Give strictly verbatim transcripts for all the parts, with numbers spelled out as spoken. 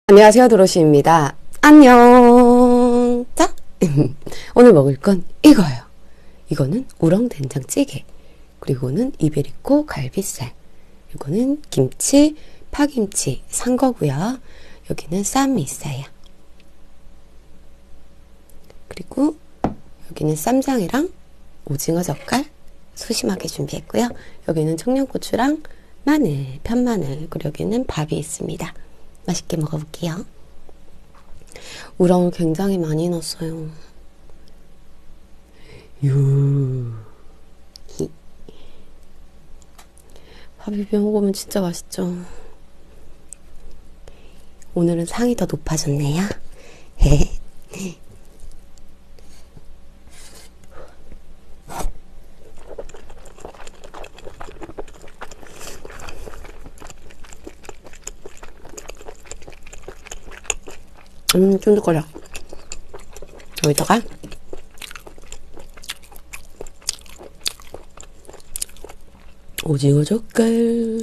안녕하세요, 도로시입니다. 안녕. 자, 오늘 먹을 건 이거예요. 이거는 우렁된장찌개, 그리고는 이베리코 갈비살, 이거는 김치, 파김치 산 거고요. 여기는 쌈이 있어요. 그리고 여기는 쌈장이랑 오징어 젓갈 소심하게 준비했고요. 여기는 청양고추랑 마늘, 편마늘, 그리고 여기는 밥이 있습니다. 맛있게 먹어볼게요. 우렁을 굉장히 많이 넣었어요. 유. 밥 비벼 먹으면 진짜 맛있죠. 오늘은 상이 더 높아졌네요. 음, 쫀득거려. 여기다가 오징어 젓갈,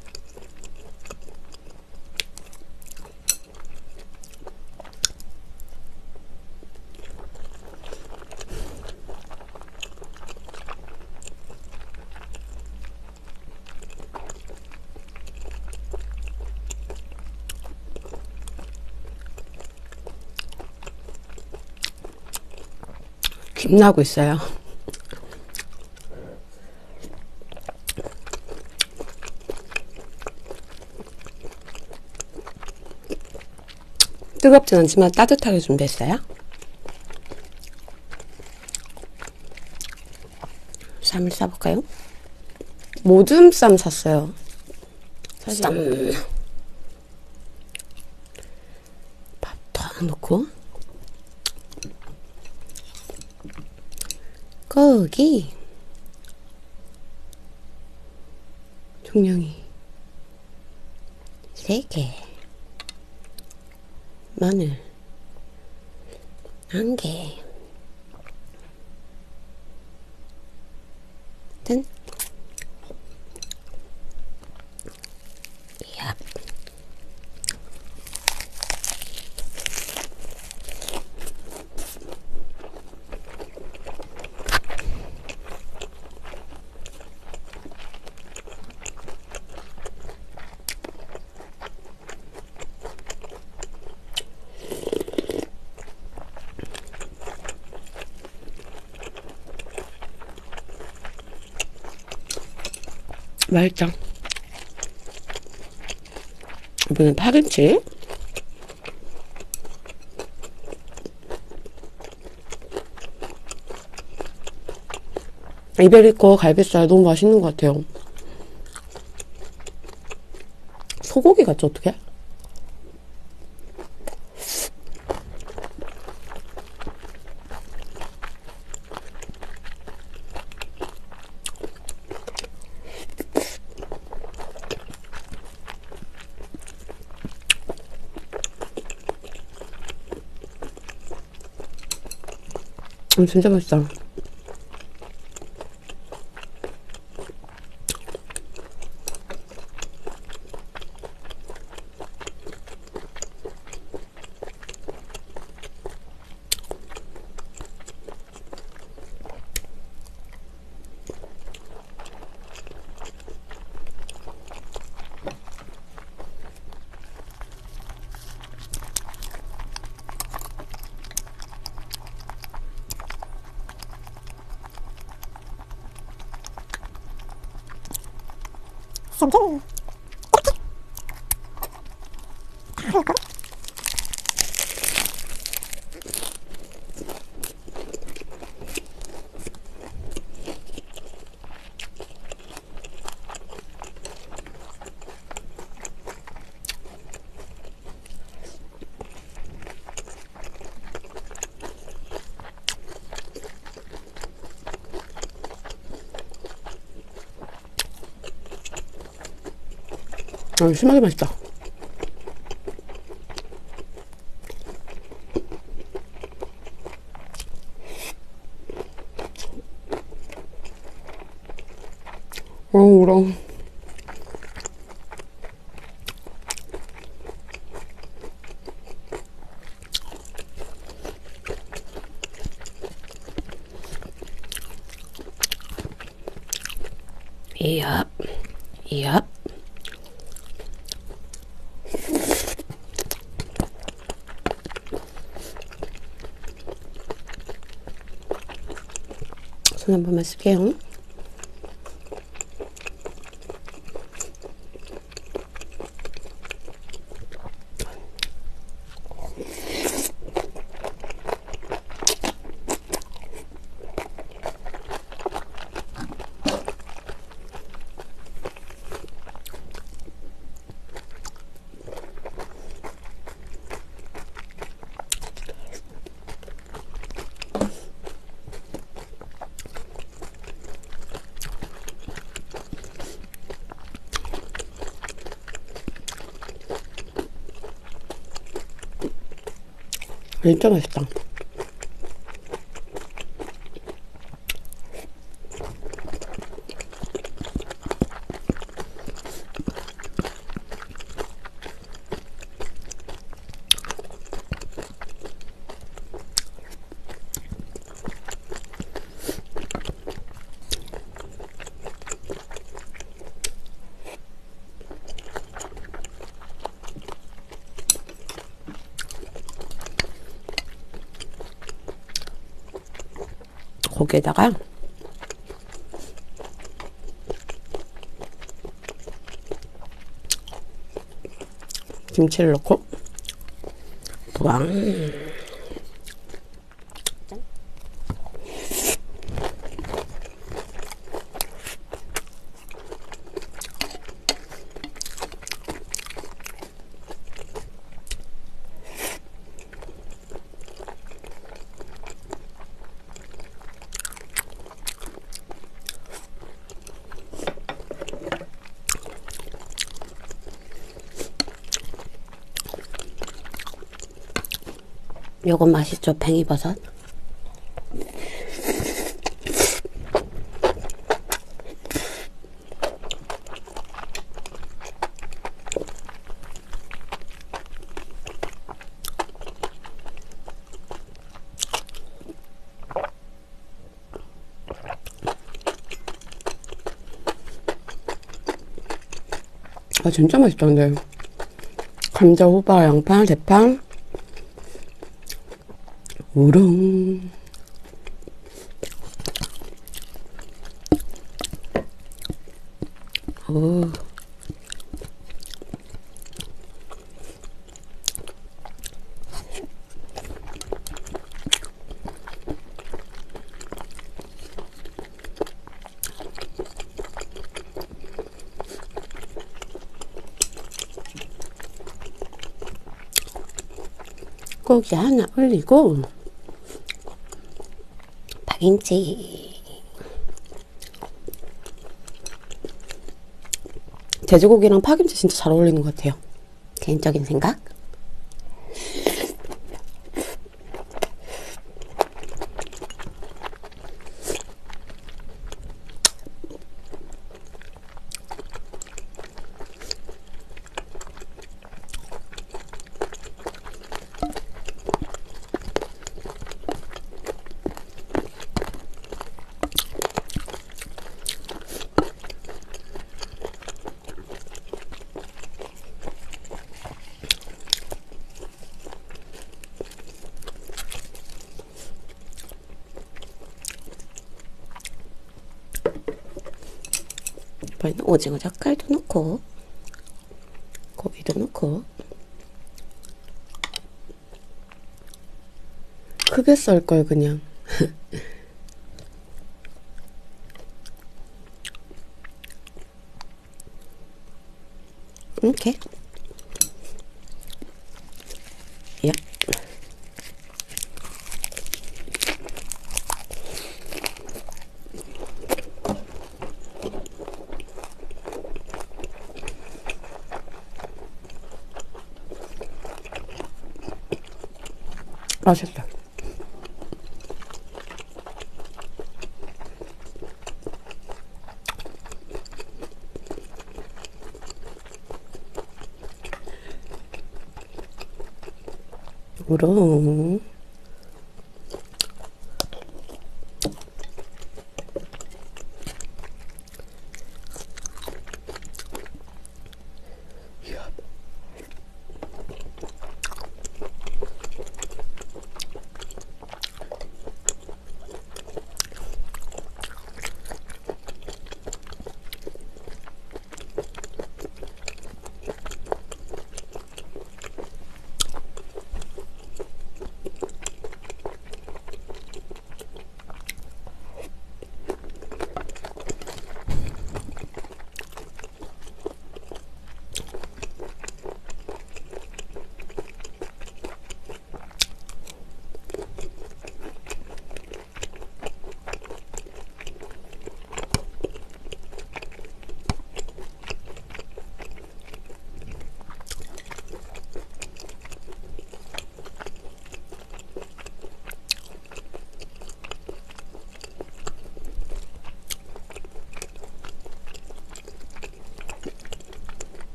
김 나고 있어요. 뜨겁진 않지만 따뜻하게 준비했어요. 쌈을 싸볼까요? 모듬 쌈 샀어요. 사실 쌈. 밥 더 넣고 고기, 종량이 세 개, 마늘 한 개, 든 야. 맛있다. 이번엔 파김치. 이베리코 갈비살 너무 맛있는 것 같아요. 소고기 같지, 어떡해? 음, 진짜 맛있다. 쌈장 이렇게 아, 심하게 맛있다. 어, 우렁. 야. 손 한 번만 쓸게요. 진짜 맛있다. 거기에다가 김치를 넣고 왕. 요건 맛있죠? 팽이버섯. 아 진짜 맛있다. 근데 감자, 호박, 양파, 대파, 우렁. 오. 고기 하나 올리고 박인지. 돼지고기랑 파김치 진짜 잘 어울리는 것 같아요. 개인적인 생각. 이번에는 오징어 젓갈도 넣고 고기도 넣고 크게 썰걸 그냥. 이렇게. 야. 맛있다. 우렁.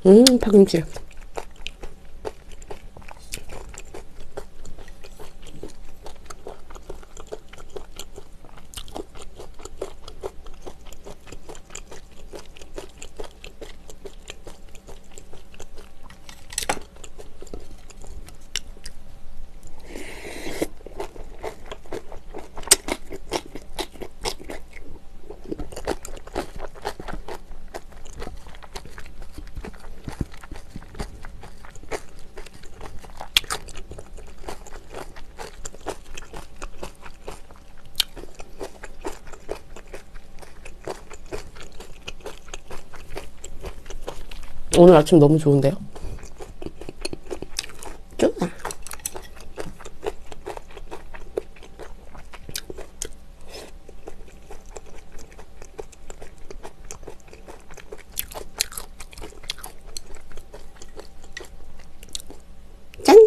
음, 파김치. 오늘 아침 너무 좋은데요? 좋아. 짠!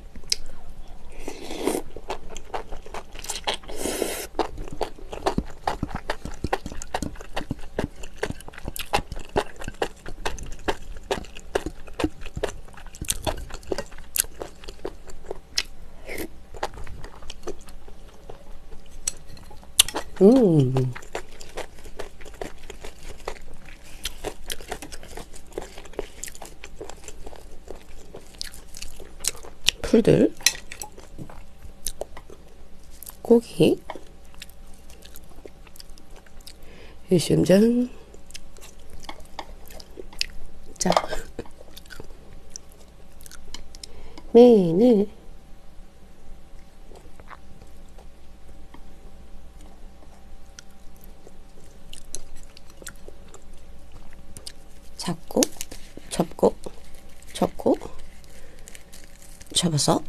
음. 풀들, 고기, 일심전, 자, 메인을 잡고, 접고, 접고, 접어서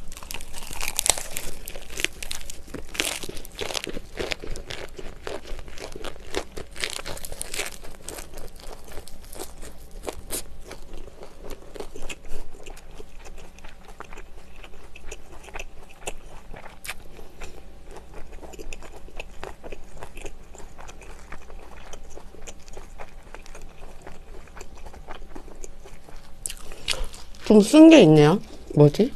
좀 쓴 게 있네요. 뭐지?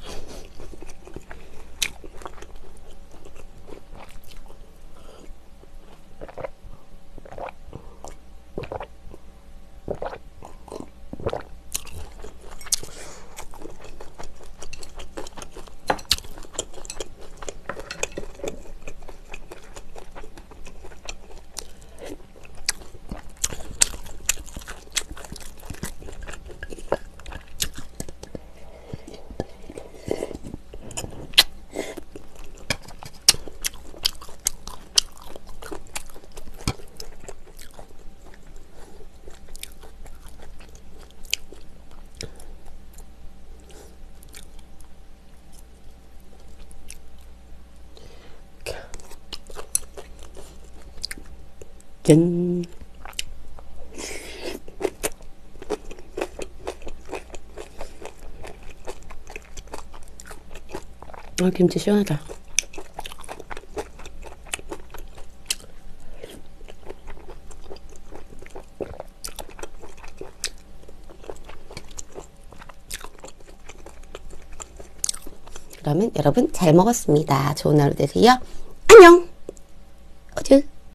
짠. 아, 김치 시원하다. 그러면 여러분 잘 먹었습니다. 좋은 하루 되세요. 안녕!